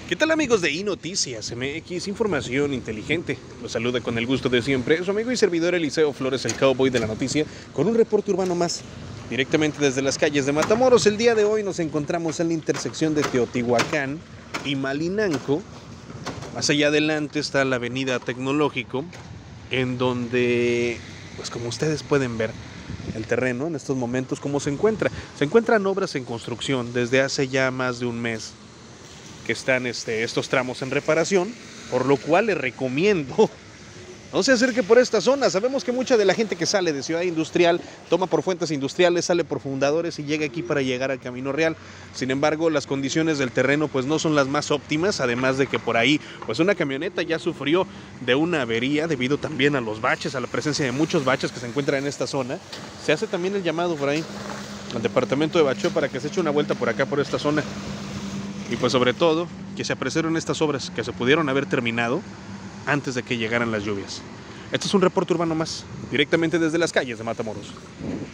¿Qué tal, amigos de iNoticias MX, información inteligente? Los saluda con el gusto de siempre su amigo y servidor Eliseo Flores, el cowboy de la noticia, con un reporte urbano más, directamente desde las calles de Matamoros. El día de hoy nos encontramos en la intersección de Teotihuacán y Malinanco. Más allá adelante está la avenida Tecnológico, en donde, pues como ustedes pueden ver, el terreno en estos momentos, ¿cómo se encuentra? Se encuentran obras en construcción desde hace ya más de un mes, que están estos tramos en reparación, por lo cual les recomiendo no se acerque por esta zona. Sabemos que mucha de la gente que sale de Ciudad Industrial toma por Fuentes Industriales, sale por Fundadores y llega aquí para llegar al Camino Real. Sin embargo, las condiciones del terreno pues no son las más óptimas, además de que por ahí pues una camioneta ya sufrió de una avería debido también a los baches, a la presencia de muchos baches que se encuentran en esta zona. Se hace también el llamado por ahí al departamento de Bacheo para que se eche una vuelta por acá, por esta zona. Y pues sobre todo, que se apresuraron estas obras que se pudieron haber terminado antes de que llegaran las lluvias. Este es un reporte urbano más, directamente desde las calles de Matamoros.